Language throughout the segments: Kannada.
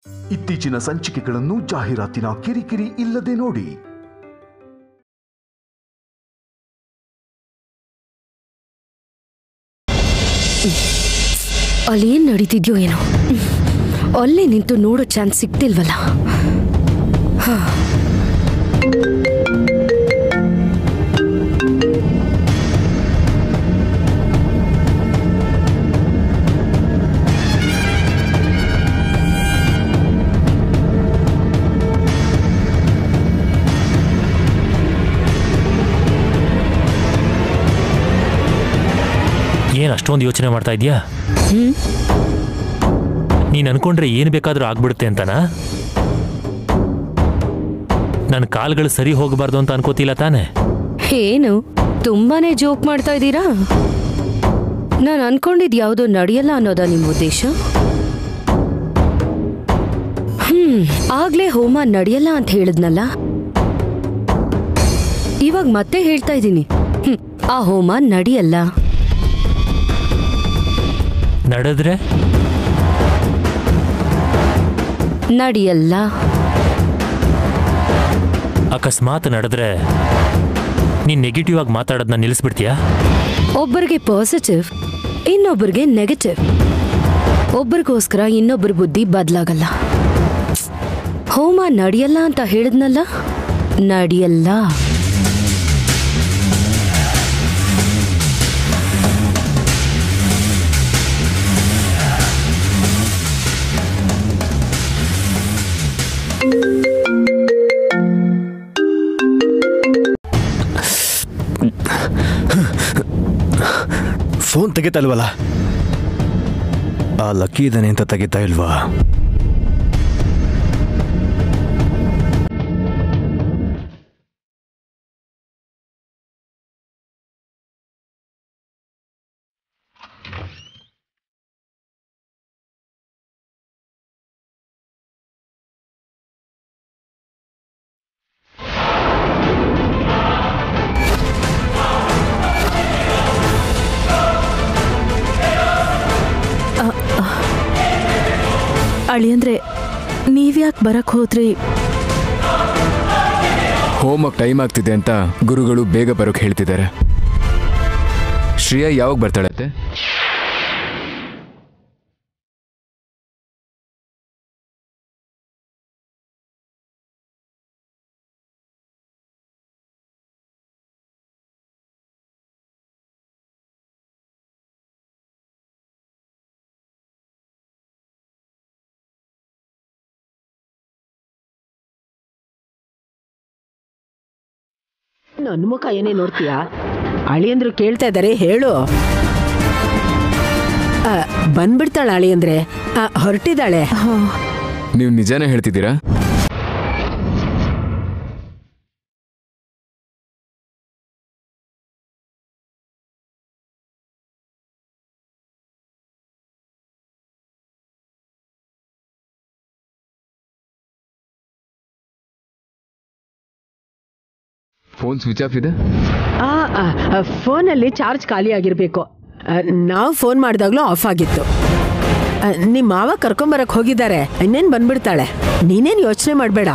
ಇತ್ತೀಚಿನ ಸಂಚಿಕೆಗಳನ್ನು ಜಾಹೀರಾತಿನ ಕಿರಿಕಿರಿ ಇಲ್ಲದೆ ನೋಡಿ. ಅಲ್ಲೇನ್ ನಡೀತಿದ್ಯೋ ಏನೋ, ಅಲ್ಲೇ ನಿಂತು ನೋಡೋ ಚಾನ್ಸ್ ಸಿಗ್ತಿಲ್ವಲ್ಲ. ಏನ್ ಅಷ್ಟೊಂದು ಯೋಚನೆ ಮಾಡ್ತಾ ಇದೀಯಾ? ನೀನ್ ಅನ್ಕೊಂಡ್ರೆ ಏನ್ ಬೇಕಾದ್ರೂ ಆಗ್ಬಿಡುತ್ತೆ ಅಂತನಾ? ನನ್ನ ಕಾಲ್ಗಳು ಸರಿ ಹೋಗಬಾರ್ದು ಅಂತ ಅನ್ಕೋತಿಲ್ಲ ತಾನೆ? ಏನು ತುಂಬಾನೇ ಜೋಕ್ ಮಾಡ್ತಾ ಇದ್ದೀರಾ? ನಾನು ಅನ್ಕೊಂಡಿದ್ ಯಾವ್ದು ನಡೆಯಲ್ಲ ಅನ್ನೋದಾ ನಿಮ್ ಉದ್ದೇಶ? ಆಗ್ಲೇ ಹೋಮ ನಡೆಯಲ್ಲ ಅಂತ ಹೇಳಿದ್ನಲ್ಲ, ಇವಾಗ ಮತ್ತೆ ಹೇಳ್ತಾ ಇದ್ದೀನಿ, ಆ ಹೋಮ ನಡೆಯಲ್ಲ. ನಡೆದ್ರೆ ನಡೆಯಲ್ಲ. ಅಕಸ್ಮಾತ್ ನಡೆದ್ರೆ ನೀನ್ ನೆಗೆಟಿವ್ ಆಗಿ ಮಾತಾಡೋದನ್ನ ನಿಲ್ಲಿಸ್ಬಿಡ್ತೀಯಾ? ಒಬ್ಬರಿಗೆ ಪಾಸಿಟಿವ್, ಇನ್ನೊಬ್ಬರಿಗೆ ನೆಗೆಟಿವ್. ಒಬ್ಬರಿಗೋಸ್ಕರ ಇನ್ನೊಬ್ಬರ ಬುದ್ಧಿ ಬದಲಾಗಲ್ಲ. ಹೋಮ ನಡೆಯಲ್ಲ ಅಂತ ಹೇಳಿದ್ನಲ್ಲ, ನಡೆಯಲ್ಲ. ಫೋನ್ ತೆಗಿತಾ ಇಲ್ವಲ್ಲ? ಆ ಲಕ್ಕಿ ಇದ್ದಾನೆ ಅಂತ ತೆಗಿತಾ ಇಲ್ವಾ? ಅಳಿಯಂದ್ರೆ ನೀವ್ಯಾಕೆ ಬರಕ್ ಹೋದ್ರಿ? ಹೋಮಕ್ಕೆ ಟೈಮ್ ಆಗ್ತಿದೆ ಅಂತ ಗುರುಗಳು ಬೇಗ ಬರೋಕೆ ಹೇಳ್ತಿದ್ದಾರೆ. ಶ್ರೇಯಾ ಯಾವಾಗ ಬರ್ತಾಳತ್ತೆ? ನನ್ನ ಮುಖ ಏನೇ ನೋಡ್ತೀಯಾ? ಅಳಿಯಂದ್ರು ಕೇಳ್ತಾ ಇದ್ದಾರೆ, ಹೇಳು. ಬಂದ್ಬಿಡ್ತಾಳ ಅಳಿಯಂದ್ರೆ, ಹೊರಟಿದ್ದಾಳೆ. ನೀವು ನಿಜಾನೇ ಹೇಳ್ತಿದ್ದೀರಾ? ಫೋನ್ ಸ್ವಿಚ್ ಆಫ್ ಇದೆ. ಫೋನಲ್ಲಿ ಚಾರ್ಜ್ ಖಾಲಿ ಆಗಿರ್ಬೇಕು. ನಾವು ಫೋನ್ ಮಾಡಿದಾಗ್ಲೂ ಆಫ್ ಆಗಿತ್ತು. ನಿಮ್ಮ ಮಾವ ಕರ್ಕೊಂಬರಕ್ ಹೋಗಿದ್ದಾರೆ, ಇನ್ನೇನು ಬಂದ್ಬಿಡ್ತಾಳೆ. ನೀನೇನು ಯೋಚನೆ ಮಾಡಬೇಡ.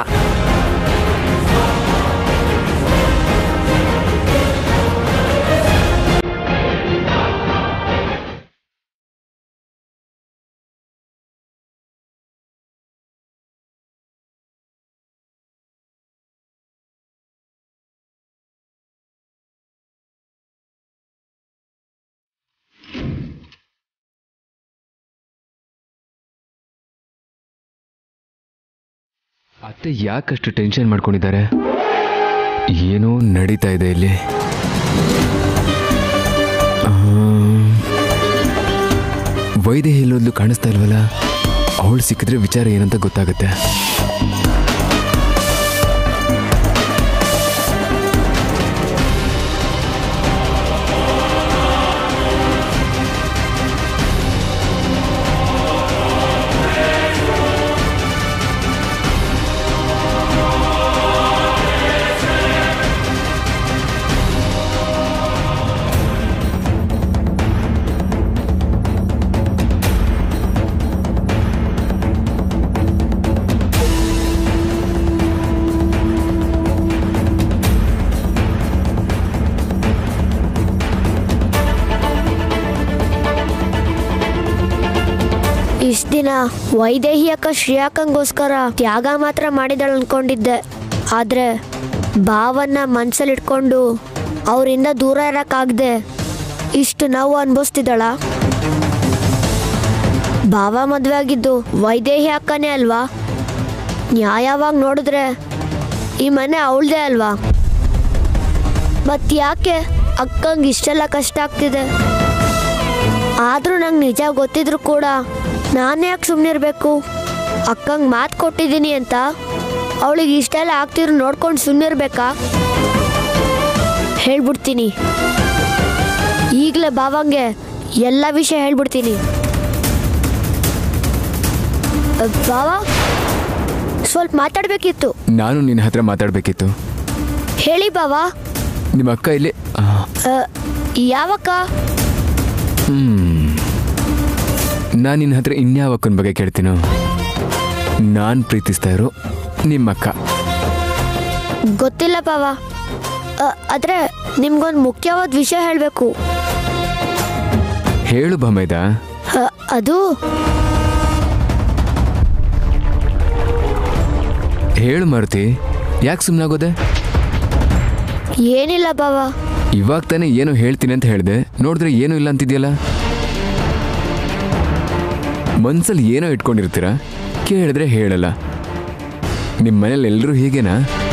ಅತ್ತೆ ಯಾಕಷ್ಟು ಟೆನ್ಷನ್ ಮಾಡ್ಕೊಂಡಿದ್ದಾರೆ? ಏನೋ ನಡೀತಾ ಇದೆ ಇಲ್ಲಿ. ವೈದೇಹಿ ಎಲ್ಲೋದ್ಲು ಕಾಣಿಸ್ತಾ ಇಲ್ವಲ್ಲ? ಅವಳು ಸಿಕ್ಕಿದ್ರೆ ವಿಚಾರ ಏನಂತ ಗೊತ್ತಾಗುತ್ತೆ. ದಿನ ವೈದೇಹಿ ಅಕ್ಕ ಶ್ರೇಯಾಕಂಗೋಸ್ಕರ ತ್ಯಾಗ ಮಾತ್ರ ಮಾಡಿದಳು ಅನ್ಕೊಂಡಿದ್ದೆ. ಆದ್ರೆ ಭಾವನ್ನ ಮನ್ಸಲ್ಲಿಟ್ಕೊಂಡು ಅವರಿಂದ ದೂರ ಇರಕ್ಕಾಗ್ದೆ ಇಷ್ಟು ನೋವು ಅನ್ಭವಿಸ್ತಿದ್ದಾಳ. ಭಾವ ಮದ್ವೆ ಆಗಿದ್ದು ವೈದೇಹಿ ಅಕ್ಕನೇ ಅಲ್ವಾ? ನ್ಯಾಯವಾಗಿ ನೋಡಿದ್ರೆ ಈ ಮನೆ ಅವಳದೇ ಅಲ್ವಾ? ಮತ್ತ್ಯಾಕೆ ಅಕ್ಕಂಗೆ ಇಷ್ಟೆಲ್ಲ ಕಷ್ಟ ಆಗ್ತಿದೆ? ಆದರೂ ನಂಗೆ ನಿಜ ಗೊತ್ತಿದ್ರು ಕೂಡ ನಾನು ಯಾಕೆ ಸುಮ್ಮನಿರ್ಬೇಕು? ಅಕ್ಕಂಗೆ ಮಾತು ಕೊಟ್ಟಿದ್ದೀನಿ ಅಂತ ಅವಳಿಗೆ ಇಷ್ಟೆಲ್ಲ ಆಗ್ತಿದ್ರು ನೋಡ್ಕೊಂಡು ಸುಮ್ಮನಿರ್ಬೇಕಾ? ಹೇಳ್ಬಿಡ್ತೀನಿ, ಈಗಲೇ ಭಾವಂಗೆ ಎಲ್ಲ ವಿಷಯ ಹೇಳ್ಬಿಡ್ತೀನಿ. ಭಾವ, ಸ್ವಲ್ಪ ಮಾತಾಡಬೇಕಿತ್ತು. ನಾನು ನಿನ್ನ ಹತ್ರ ಮಾತಾಡಬೇಕಿತ್ತು. ಹೇಳಿ ಭಾವ. ನಿಮ್ಮ ಅಕ್ಕ ಇಲ್ಲಿ? ಯಾವಕ್ಕ? ನಾನು ನಿನ್ನ ಹತ್ರ ಇನ್ಯಾವ ಅಕ್ಕನ ಬಗ್ಗೆ ಕೇಳ್ತೀನೋ? ನಾನು ಪ್ರೀತಿಸ್ತಾ ಇರೋ ನಿಮ್ಮಕ್ಕ. ಗೊತ್ತಿಲ್ಲ ಭಾವ. ಆದರೆ ನಿಮ್ಗೊಂದು ಮುಖ್ಯವಾದ ವಿಷಯ ಹೇಳಬೇಕು. ಹೇಳು ಭಮೇದ. ಅದು ಹೇಳು ಮಾರುತಿ, ಯಾಕೆ ಸುಮ್ಮನಾಗೋದೆ? ಏನಿಲ್ಲ ಭಾವ. ಇವಾಗ ತಾನೇ ಏನೋ ಹೇಳ್ತೀನಿ ಅಂತ ಹೇಳಿದೆ, ನೋಡಿದ್ರೆ ಏನೂ ಇಲ್ಲ ಅಂತಿದ್ಯಲ್ಲ. ಮನ್ಸಲ್ಲಿ ಏನೋ ಇಟ್ಕೊಂಡಿರ್ತೀರ, ಕೇಳಿದ್ರೆ ಹೇಳಲ್ಲ. ನಿಮ್ಮ ಮನೇಲಿ ಎಲ್ಲರೂ ಹೀಗೇನಾ?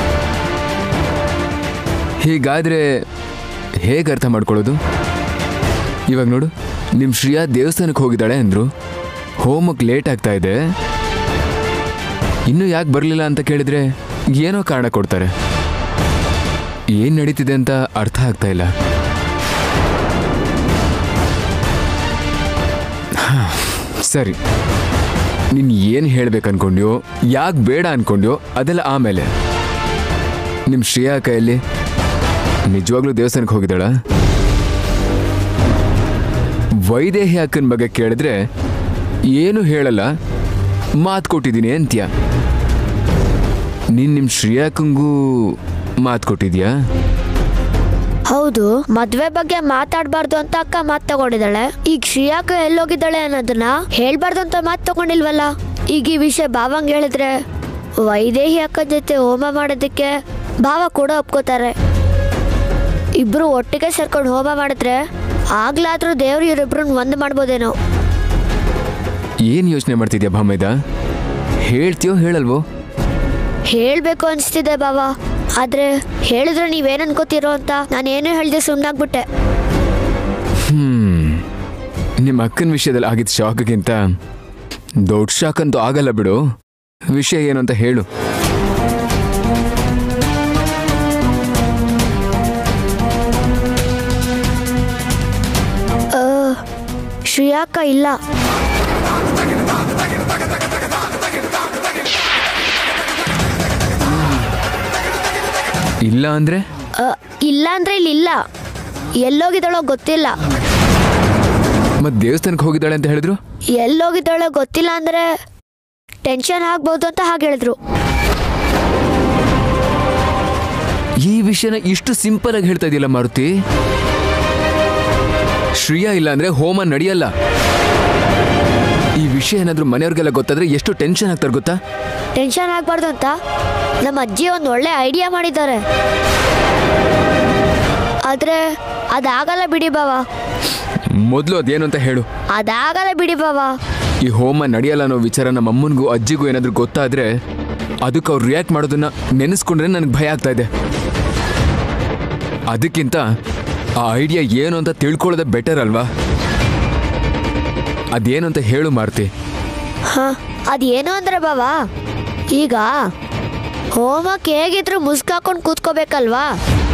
ಹೀಗಾದ್ರೆ ಹೇಗೆ ಅರ್ಥ ಮಾಡ್ಕೊಳ್ಳೋದು? ಇವಾಗ ನೋಡು, ನಿಮ್ಮ ಶ್ರೇಯಾ ದೇವಸ್ಥಾನಕ್ಕೆ ಹೋಗಿದ್ದಾಳೆ ಅಂದರು. ಹೋಮಕ್ಕೆ ಲೇಟ್ ಆಗ್ತಾ ಇದೆ, ಇನ್ನೂ ಯಾಕೆ ಬರಲಿಲ್ಲ ಅಂತ ಕೇಳಿದ್ರೆ ಏನೋ ಕಾರಣ ಕೊಡ್ತಾರೆ. ಏನು ನಡೀತಿದೆ ಅಂತ ಅರ್ಥ ಆಗ್ತಾ ಇಲ್ಲ. ಸರಿ, ನೀನು ಏನು ಹೇಳ್ಬೇಕು ಅನ್ಕೊಂಡ್ಯೋ, ಯಾಕೆ ಬೇಡ ಅನ್ಕೊಂಡ್ಯೋ ಅದೆಲ್ಲ ಆಮೇಲೆ. ನಿಮ್ಮ ಶ್ರೇಯಾ ಕೈಯಲ್ಲಿ ನಿಜವಾಗ್ಲೂ ದೇವಸ್ಥಾನಕ್ಕೆ ಹೋಗಿದ್ದಾಳ? ವೈದೇಹಿ ಅಕ್ಕನ ಬಗ್ಗೆ ಕೇಳಿದ್ರೆ ಏನು ಹೇಳಲ್ಲ, ಮಾತು ಕೊಟ್ಟಿದ್ದೀನಿ ಅಂತ್ಯ. ನೀನು ನಿಮ್ಮ ಶ್ರೇಯಾಕಂಗೂ ಮಾತು ಕೊಟ್ಟಿದ್ಯಾ? ಹೌದು, ಮದ್ವೆ ಬಗ್ಗೆ ಮಾತಾಡಬಾರ್ದು ಅಂತ ಅಕ್ಕ ಮಾತು ತಗೊಂಡಿದ್ದಾಳೆ. ಈಗ ಶ್ರೇಯಾಕ ಎಲ್ಲೋಗಿದ್ದಾಳೆ ಅನ್ನೋದನ್ನ ಹೇಳ್ಬಾರ್ದು ಅಂತ ಮಾತು ತಗೊಂಡಿಲ್ವಲ್ಲ. ಈಗ ಈ ವಿಷಯ ಭಾವಂಗೆ ಹೇಳಿದ್ರೆ ವೈದೇಹಿ ಅಕ್ಕ ಜೊತೆ ಹೋಮ ಮಾಡೋದಕ್ಕೆ ಭಾವ ಕೂಡ ಒಪ್ಕೋತಾರೆ. ಇಬ್ರು ಒಟ್ಟಿಗೆ ಸೇರ್ಕೊಂಡು ಹೋಮ ಮಾಡಿದ್ರೆ ಆಗ್ಲಾದ್ರೂ ದೇವ್ರು ಇವರಿಬ್ರನ್ನ ಒಂದು ಮಾಡ್ಬೋದೇನೋ. ಏನು ಯೋಚನೆ ಮಾಡ್ತಿದ್ಯಾ ಭಾಮೇದ? ಹೇಳ್ತೀಯೋ ಹೇಳಲ್ವೋ? ಹೇಳ್ಬೇಕು ಅನಿಸ್ತಿದೆ ಭಾವ, ಆದ್ರೆ ಹೇಳಿದ್ರೆ ನೀವೇನು ಅನ್ಕೋತೀರೋ ಅಂತ ನಾನೇನು ಹೇಳ್ದೆ ಸುಮ್ಮನಾಗ್ಬಿಟ್ಟೆ. ನಿಮ್ಮ ಅಕ್ಕನ ವಿಷಯದಲ್ಲಿ ಆಗಿದ್ದ ಶಾಕ್ಗಿಂತ ದೊಡ್ಡ ಶಾಕ್ ಅಂತೂ ಆಗಲ್ಲ ಬಿಡು. ವಿಷಯ ಏನು ಅಂತ ಹೇಳು. ಶ್ರೇಯಾಕ ಇಲ್ಲ. ಇಲ್ಲ ಅಂದ್ರೆ? ಇಲ್ಲ ಅಂದ್ರೆ ಇಲ್ಲಿಲ್ಲ. ಎಲ್ಲೋಗಿದ್ದಾಳೋ ಗೊತ್ತಿಲ್ಲ. ಮತ್ತೆ ದೇವಸ್ಥಾನಕ್ಕೆ ಹೋಗಿದ್ದಾಳೆ ಅಂತ ಹೇಳಿದ್ರು? ಎಲ್ಲೋಗಿದ್ದಾಳೋ ಗೊತ್ತಿಲ್ಲ ಅಂದ್ರೆ ಟೆನ್ಷನ್ ಆಗ್ಬೋದು ಅಂತ ಹಾಗೆ ಹೇಳಿದ್ರು. ಈ ವಿಷಯನ ಇಷ್ಟು ಸಿಂಪಲ್ ಆಗಿ ಹೇಳ್ತಾ ಇದೆಯಲ್ಲ ಮಾರುತಿ. ಶ್ರೇಯಾ ಇಲ್ಲ ಅಂದ್ರೆ ಹೋಮ ನಡೆಯಲ್ಲ. ಈ ವಿಷಯ ಏನಾದ್ರೂ ಮನೆಯವ್ರಿಗೆಲ್ಲ ಗೊತ್ತಾದ್ರೆ ಎಷ್ಟು ಟೆನ್ಷನ್ ಆಗ್ತಾರೆ ಗೊತ್ತಾ? ಟೆನ್ಷನ್ ಆಗ್ಬಾರ್ದು ಅಂತ ನಮ್ಮ ಅಜ್ಜಿ ಒಂದು ಒಳ್ಳೆ ಐಡಿಯಾ ಮಾಡಿದ್ದಾರೆ. ಆದ್ರೆ ಅದಾಗಲ್ಲ ಬಿಡಿ ಬಾವ. ಮೊದಲು ಅದೇನು ಅಂತ ಹೇಳು. ಅದಾಗಲ್ಲ ಬಿಡಿ ಬಾವ. ಈ ಹೋಮ ನಡೆಯಲ್ಲ ಅನ್ನೋ ವಿಚಾರ ನಮ್ಮ ಅಮ್ಮನಿಗೂ ಅಜ್ಜಿಗೂ ಏನಾದ್ರೂ ಗೊತ್ತಾದ್ರೆ ಅದಕ್ಕೆ ಅವ್ರು ರಿಯಾಕ್ಟ್ ಮಾಡೋದನ್ನ ನೆನೆಸ್ಕೊಂಡ್ರೆ ನನಗೆ ಭಯ ಆಗ್ತಾ ಇದೆ. ಅದಕ್ಕಿಂತ ಆ ಐಡಿಯಾ ಏನು ಅಂತ ತಿಳ್ಕೊಳ್ಳೋದೇ ಬೆಟರ್ ಅಲ್ವಾ? ಅದೇನು ಅಂತ ಹೇಳು ಮಾರುತಿ. ಅದೇನು ಅಂದ್ರೆ ಬಾವ, ಈಗ ಹೋಮಕ್ಕೆ ಹೇಗಿದ್ರು ಮುಸ್ಕಾಕೊಂಡು ಕೂತ್ಕೋಬೇಕಲ್ವಾ?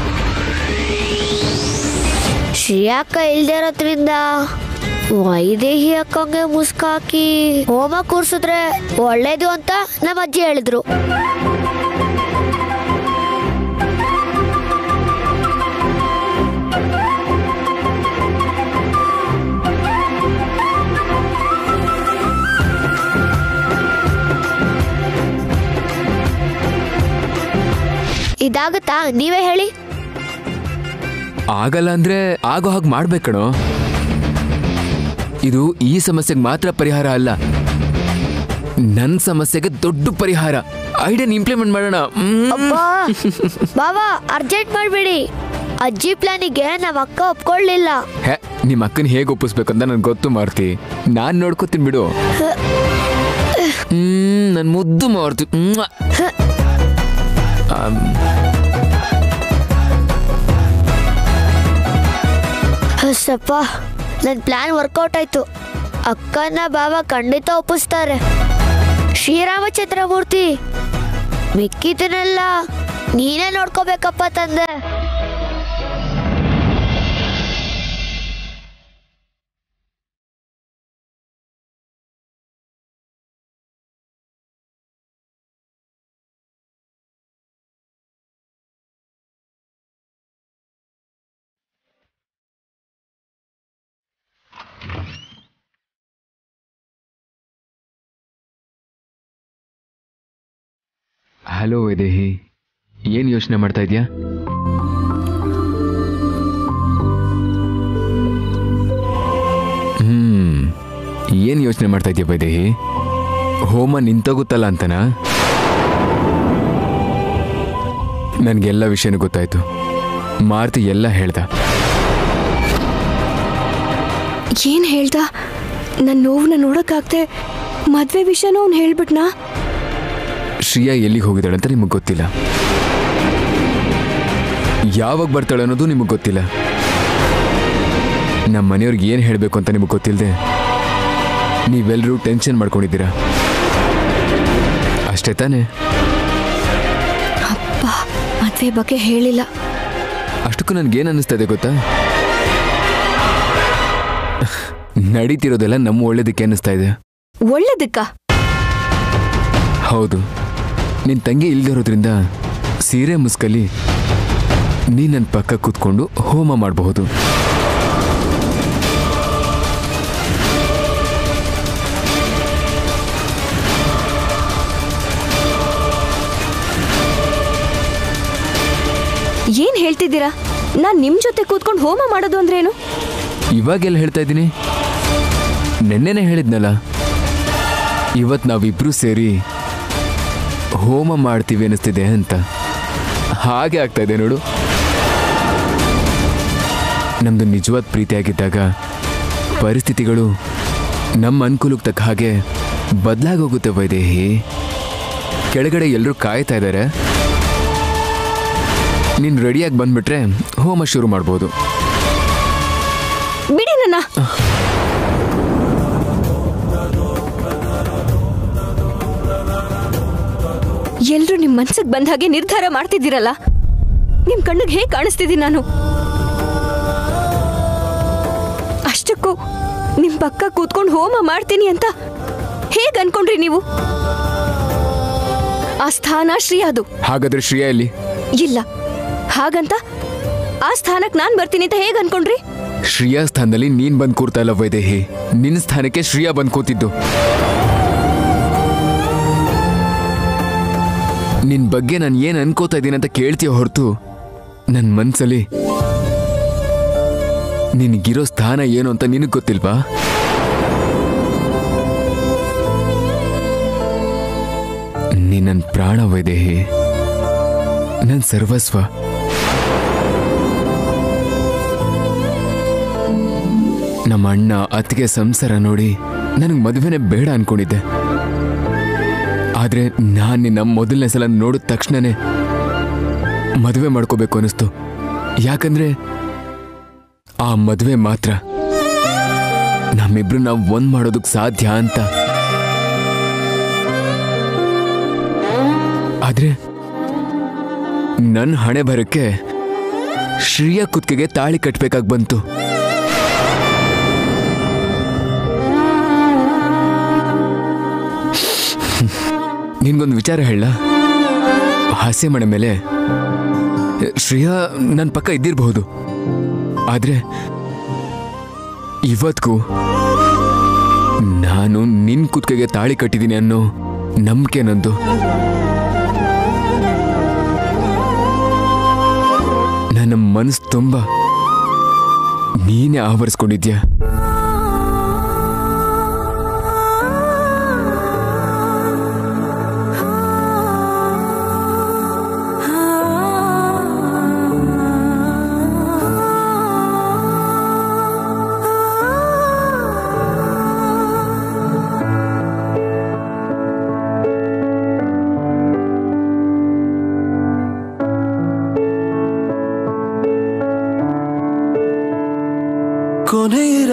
ಶ್ರೇಯಾಕ್ಕ ಇಲ್ದೇ ಇರೋದ್ರಿಂದ ವೈದೇಹಿ ಅಕ್ಕಂಗೆ ಮುಸ್ಕಾಕಿ ಹೋಮ ಕೂರ್ಸಿದ್ರೆ ಒಳ್ಳೇದು ಅಂತ ನಮ್ಮ ಅಜ್ಜಿ ಹೇಳಿದ್ರು. ಇದಾಗುತ್ತಾ? ನೀವೇ ಹೇಳಿ. ಆಗಲ್ಲ ಅಂದ್ರೆ ಆಗೋ ಹಾಗೆ ಮಾಡ್ಬೇಕಣೋ. ಇದು ಈ ಸಮಸ್ಯೆಗೆ ಮಾತ್ರ ಪರಿಹಾರ ಅಲ್ಲ, ನನ್ನ ಸಮಸ್ಯೆಗೆ ದೊಡ್ಡ ಪರಿಹಾರ ಐಡಿಯಾನ ಇಂಪ್ಲಿಮೆಂಟ್ ಮಾಡೋಣ. ಬಾಬಾ ಅರ್ಜೆಂಟ್ ಮಾಡ್ಬೇಡಿ. ಅಜ್ಜಿ ಪ್ಲಾನಿಗೆ ನಮ್ಮ ಅಕ್ಕ ಒಪ್ಕೊಳ್ಳಿಲ್ಲ. ನಿಮ್ಮ ಅಕ್ಕನ ಹೇಗೆ ಒಪ್ಪಿಸ್ಬೇಕಂತ ನನ್ಗೆ ಗೊತ್ತು ಮಾರ್ತಿ. ನಾನ್ ನೋಡ್ಕೋತೀನಿ ಬಿಡು. ನನ್ ಮುದ್ದು ಮಾರ್ತಿ. ಸಪ್ಪ ನನ್ನ ಪ್ಲಾನ್ ವರ್ಕೌಟ್ ಆಯ್ತು. ಅಕ್ಕನ ಬಾಬಾ ಖಂಡಿತ ಒಪ್ಪಿಸ್ತಾರೆ. ಶ್ರೀರಾಮಚಂದ್ರ ಮೂರ್ತಿ, ಮಿಕ್ಕಿದನ್ನೆಲ್ಲ ನೀನೇ ನೋಡ್ಕೋಬೇಕಪ್ಪ ತಂದೆ. ಹಲೋ ವೈದೇಹಿ, ಏನ್ ಯೋಚನೆ ಮಾಡ್ತಾ ಇದ್ಯಾ? ಏನ್ ಯೋಚನೆ ಮಾಡ್ತಾ ಇದ್ಯಾ ವೈದೇಹಿ? ಹೋಮ ನಿಂತೋಗುತ್ತಲ್ಲ ಅಂತನಾ? ನನ್ಗೆಲ್ಲ ವಿಷಯನೂ ಗೊತ್ತಾಯ್ತು. ಮಾರುತಿ ಎಲ್ಲ ಹೇಳ್ದ. ಏನ್ ಹೇಳ್ದ? ನನ್ನ ನೋವನ್ನ ನೋಡಕ್ಕಾಗ್ದೆ ಮದ್ವೆ ವಿಷಯನೂ ಅವ್ನು ಹೇಳ್ಬಿಟ್ನಾ? ಶ್ರೀಯಾ ಎಲ್ಲಿಗೆ ಹೋಗಿದ್ದಾಳೆ ಅಂತ ನಿಮಗೆ ಗೊತ್ತಿಲ್ಲ. ಯಾವಾಗ ಬರ್ತಾಳೆ ಅನ್ನೋದು ನಿಮಗೆ ಗೊತ್ತಿಲ್ಲ. ನಮ್ಮ ಮನೆಯವ್ರಿಗೆ ಏನು ಹೇಳಬೇಕು ಅಂತ ನಿಮಗೆ ಗೊತ್ತಿಲ್ಲದೆ ನೀವೆಲ್ಲರೂ ಟೆನ್ಷನ್ ಮಾಡ್ಕೊಂಡಿದ್ದೀರಾ ಅಷ್ಟೇ ತಾನೇ? ಅಪ್ಪ ಮದ್ವೆ ಬಗ್ಗೆ ಹೇಳಿಲ್ಲ. ಅಷ್ಟಕ್ಕೂ ನನ್ಗೇನು ಅನ್ನಿಸ್ತಾ ಇದೆ ಗೊತ್ತಾ? ನಡೀತಿರೋದೆಲ್ಲ ನಮ್ಮ ಒಳ್ಳೇದಕ್ಕೆ ಅನ್ನಿಸ್ತಾ ಇದೆ. ಒಳ್ಳೇದಕ್ಕ? ಹೌದು. ನಿನ್ ತಂಗಿ ಇಲ್ದಿರೋದ್ರಿಂದ ಸೀರೆ ಮುಸ್ಕಲಿ ನೀ ನನ್ನ ಪಕ್ಕ ಕೂತ್ಕೊಂಡು ಹೋಮ ಮಾಡಬಹುದು. ಏನ್ ಹೇಳ್ತಿದ್ದೀರಾ? ನಾನ್ ನಿಮ್ ಜೊತೆ ಕೂತ್ಕೊಂಡು ಹೋಮ ಮಾಡೋದು ಅಂದ್ರೇನು? ಇವಾಗೆಲ್ಲ ಹೇಳ್ತಾ ಇದ್ದೀನಿ? ನೆನ್ನೆನೆ ಹೇಳಿದ್ನಲ್ಲ, ಇವತ್ತು ನಾವಿಬ್ರು ಸೇರಿ ಹೋಮ ಮಾಡ್ತೀವಿ ಅನ್ನಿಸ್ತಿದೆ ಅಂತ. ಹಾಗೆ ಆಗ್ತಾ ಇದೆ ನೋಡು. ನಮ್ದು ನಿಜವಾದ ಪ್ರೀತಿಯಾಗಿದ್ದಾಗ ಪರಿಸ್ಥಿತಿಗಳು ನಮ್ಮ ಅನುಕೂಲಕ್ಕೆ ತಕ್ಕ ಹಾಗೆ ಬದಲಾಗೋಗುತ್ತೆ ವೈದೇಹಿ. ಕೆಳಗಡೆ ಎಲ್ಲರೂ ಕಾಯ್ತಾ ಇದ್ದಾರೆ. ನೀನು ರೆಡಿಯಾಗಿ ಬಂದ್ಬಿಟ್ರೆ ಹೋಮ ಶುರು ಮಾಡ್ಬೋದು. ಬಿಡಿ ನನ್ನ. ಎಲ್ರು ನಿಮ್ ಮನ್ಸಿಗೆ ಬಂದ ಹಾಗೆ ನಿರ್ಧಾರ ಮಾಡ್ತಿದ್ದೀರಲ್ಲ, ನಿಮ್ ಕಣ್ಣಿಗೆ ಹೇಗೆ ಕಾಣಿಸ್ತಿದ್ದೀನಿ ನಾನು? ಅಷ್ಟಕ್ಕೂ ನಿಮ್ ಪಕ್ಕ ಕೂತ್ಕೊಂಡು ಹೋಮ ಮಾಡ್ತೀನಿ ಅಂತ ಹೇಗ್ ಅನ್ಕೊಂಡ್ರಿ ನೀವು? ಆ ಸ್ಥಾನ ಶ್ರೀಯಾದು. ಹಾಗಾದ್ರೆ ಶ್ರೀಯಾ ಎಲ್ಲಿ? ಇಲ್ಲ, ಹಾಗಂತ ಆ ಸ್ಥಾನಕ್ಕೆ ನಾನ್ ಬರ್ತೀನಿ ಅಂತ ಹೇಗ್ ಅನ್ಕೊಂಡ್ರಿ? ಶ್ರೀಯಾ ಸ್ಥಾನದಲ್ಲಿ ನೀನ್ ಬಂದ್ ಕೂರ್ತಾ ಇಲ್ಲ ವೈದೇಹಿ. ನಿನ್ನ ಸ್ಥಾನಕ್ಕೆ ಶ್ರೀಯಾ ಬಂದ್ ಕೂತಿದ್ದು. ನಿನ್ ಬಗ್ಗೆ ನಾನು ಏನ್ ಅನ್ಕೋತಾ ಇದ್ದೀನಿ ಅಂತ ಕೇಳ್ತೀಯ ಹೊರತು ನನ್ನ ಮನ್ಸಲ್ಲಿ ನಿನಗಿರೋ ಸ್ಥಾನ ಏನು ಅಂತ ನಿನಗೆ ಗೊತ್ತಿಲ್ವಾ? ನೀ ನನ್ನ ಪ್ರಾಣ ವೈದೇಹಿ, ನನ್ನ ಸರ್ವಸ್ವ. ನಮ್ಮ ಅಣ್ಣ ಅತ್ತಿಗೆ ಸಂಸಾರ ನೋಡಿ ನನಗೆ ಮದುವೆನೇ ಬೇಡ ಅನ್ಕೊಂಡಿದ್ದೆ. ಆದ್ರೆ ನಾನು ನಿನ್ನ ಮೊದಲನೇ ಸಲ ನೋಡಿದ ತಕ್ಷಣನೇ ಮದುವೆ ಮಾಡ್ಕೋಬೇಕು ಅನಿಸ್ತು. ಯಾಕಂದ್ರೆ ಆ ಮದುವೆ ಮಾತ್ರ ನಮ್ಮಿಬ್ರು ನಾವು ಒಂದ್ ಮಾಡೋದಕ್ಕೆ ಸಾಧ್ಯ ಅಂತ. ಆದ್ರೆ ನನ್ನ ಹಣೆ ಬರಕ್ಕೆ ಶ್ರೀಯಾ ಕುತ್ತಿಗೆಗೆ ತಾಳಿ ಕಟ್ಬೇಕಾಗಿ ಬಂತು. ನಿನ್ಗೊಂದು ವಿಚಾರ ಹೇಳ. ಹಾಸ್ಯ ಮನೆ ಮೇಲೆ ಶ್ರೇಯಾ ನನ್ನ ಪಕ್ಕ ಇದ್ದಿರಬಹುದು, ಆದ್ರೆ ಇವತ್ತಿಗೂ ನಾನು ನಿನ್ ಕುತ್ತಿಗೆಗೆ ತಾಳಿ ಕಟ್ಟಿದ್ದೀನಿ ಅನ್ನೋ ನಂಬಿಕೆ ನಂದು. ನನ್ನ ಮನಸ್ಸು ತುಂಬ ನೀನೇ ಆವರಿಸ್ಕೊಂಡಿದ್ಯಾ.